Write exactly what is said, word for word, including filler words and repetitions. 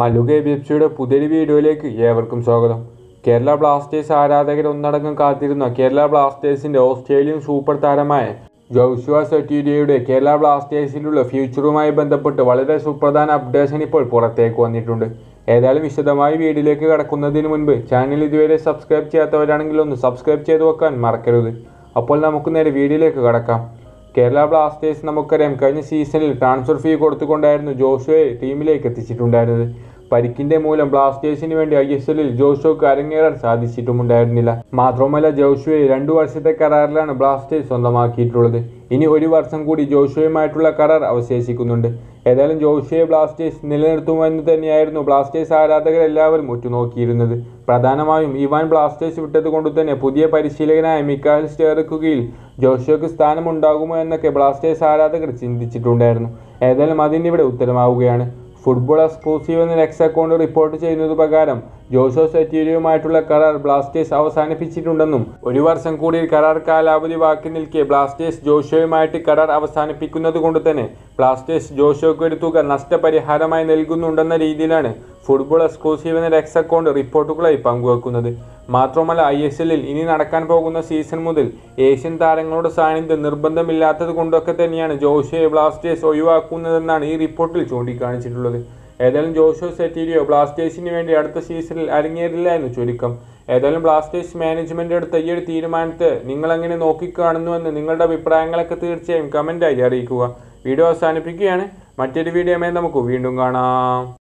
Mallu K B F സിയുടെ പുതിയൊരു വീഡിയോയിലേക്ക് ഏവർക്കും സ്വാഗതം. കേരള ബ്ലാസ്റ്റേഴ്സ് ആരാധകർ ഒന്നടങ്കം കാത്തിരുന്ന കേരള ബ്ലാസ്റ്റേഴ്സിന്റെ ഓസ്ട്രേലിയൻ സൂപ്പർ താരമായ ജോഷുവ സൊറ്റീരിയോയുടെ കേരള ബ്ലാസ്റ്റേഴ്സിലുള്ള ഫ്യൂച്ചറുമായി ബന്ധപ്പെട്ട് വളരെ സുപ്രധാന അപ്ഡേഷൻ ഇപ്പോൾ പുറത്തേക്ക് വന്നിട്ടുണ്ട്. ഏതായാലും വിശദമായി വീഡിയോയിലേക്ക് കടക്കുന്നതിന് മുൻപ് ചാനൽ ഇതുവരെ സബ്സ്ക്രൈബ് ചെയ്യാത്തവരാണെങ്കിൽ ഒന്ന് സബ്സ്ക്രൈബ് ചെയ്ത് വെക്കാൻ മറക്കരുത്. അപ്പോൾ നമുക്ക് നേരെ വീഡിയോയിലേക്ക് കടക്കാം. കേരള ബ്ലാസ്റ്റേഴ്സ് നമുക്കറിയാം കഴിഞ്ഞ സീസണിൽ ട്രാൻസ്ഫർ ഫീ കൊടുത്തുകൊണ്ടായിരുന്നു ജോഷുവയെ ടീമിലേക്ക് എത്തിച്ചിട്ടുണ്ടായിരുന്നത്. പരിക്കിന്റെ മൂലം ബ്ലാസ്റ്റേഴ്സിന് വേണ്ടി ഐ എസ് എല്ലിൽ ജോഷുവയ്ക്ക് അരങ്ങേറാൻ സാധിച്ചിട്ടുമുണ്ടായിരുന്നില്ല. മാത്രമല്ല ജോഷുവയെ രണ്ടു വർഷത്തെ കരാറിലാണ് ബ്ലാസ്റ്റേഴ്സ് സ്വന്തമാക്കിയിട്ടുള്ളത്. ഇനി ഒരു വർഷം കൂടി ജോഷുവയുമായിട്ടുള്ള കരാർ അവശേഷിക്കുന്നുണ്ട്. ഏതായാലും ജോഷുവയെ ബ്ലാസ്റ്റേഴ്സ് നിലനിർത്തുമെന്ന് തന്നെയായിരുന്നു ബ്ലാസ്റ്റേഴ്സ് ആരാധകർ എല്ലാവരും ഉറ്റുനോക്കിയിരുന്നത്. പ്രധാനമായും ഇവാൻ ബ്ലാസ്റ്റേഴ്സ് വിട്ടത് കൊണ്ട് തന്നെ പുതിയ പരിശീലകനായ മിക്കായൽ സ്റ്റെയർക്ക് കീഴിൽ ജോഷുവയ്ക്ക് സ്ഥാനമുണ്ടാകുമോ എന്നൊക്കെ ബ്ലാസ്റ്റേഴ്സ് ആരാധകർ ചിന്തിച്ചിട്ടുണ്ടായിരുന്നു. ഏതായാലും അതിനിവിടെ ഉത്തരമാവുകയാണ്. ഫുട്ബോൾ എക്സ്ക്ലൂസീവ് എന്ന എക്സ് അക്കൗണ്ട് റിപ്പോർട്ട് ചെയ്യുന്നത് പ്രകാരം ജോഷുവ സൊറ്റീരിയോയുമായിട്ടുള്ള കരാർ ബ്ലാസ്റ്റേഴ്സ് അവസാനിപ്പിച്ചിട്ടുണ്ടെന്നും ഒരു വർഷം കൂടി കരാർ കാലാവധി ബാക്കി നിൽക്കെ ബ്ലാസ്റ്റേഴ്സ് ജോഷുവയുമായിട്ട് കരാർ അവസാനിപ്പിക്കുന്നത് കൊണ്ട് തന്നെ ബ്ലാസ്റ്റേഴ്സ് ജോഷുവയ്ക്ക് ഒരു തുക നഷ്ടപരിഹാരമായി നൽകുന്നുണ്ടെന്ന രീതിയിലാണ് ഫുട്ബോൾ എക്സ്ക്ലൂസീവ് എന്ന എക്സ് അക്കൗണ്ട് റിപ്പോർട്ടുകളായി പങ്കുവെക്കുന്നത്. മാത്രമല്ല ഐ എസ് എല്ലിൽ ഇനി നടക്കാൻ പോകുന്ന സീസൺ മുതൽ ഏഷ്യൻ താരങ്ങളുടെ സാന്നിധ്യം നിർബന്ധമില്ലാത്തത് കൊണ്ടൊക്കെ തന്നെയാണ് ജോഷുവയെ ബ്ലാസ്റ്റേഴ്സ് ഒഴിവാക്കുന്നതെന്നാണ് ഈ റിപ്പോർട്ടിൽ ചൂണ്ടിക്കാണിച്ചിട്ടുള്ളത്. ഏതായാലും ജോഷുവ സൊറ്റീരിയോ ബ്ലാസ്റ്റേഴ്സിന് വേണ്ടി അടുത്ത സീസണിൽ അരങ്ങേറില്ല എന്ന് ചുരുക്കം. ഏതായാലും ബ്ലാസ്റ്റേഴ്സ് മാനേജ്മെന്റ് എടുത്ത ഈ ഒരു തീരുമാനത്തെ നിങ്ങളെങ്ങനെ നോക്കിക്കാണുന്നുവെന്ന് നിങ്ങളുടെ അഭിപ്രായങ്ങളൊക്കെ തീർച്ചയായും കമൻ്റായി അറിയിക്കുക. വീഡിയോ അവസാനിപ്പിക്കുകയാണ്. മറ്റൊരു വീഡിയോയുമായി നമുക്ക് വീണ്ടും കാണാം.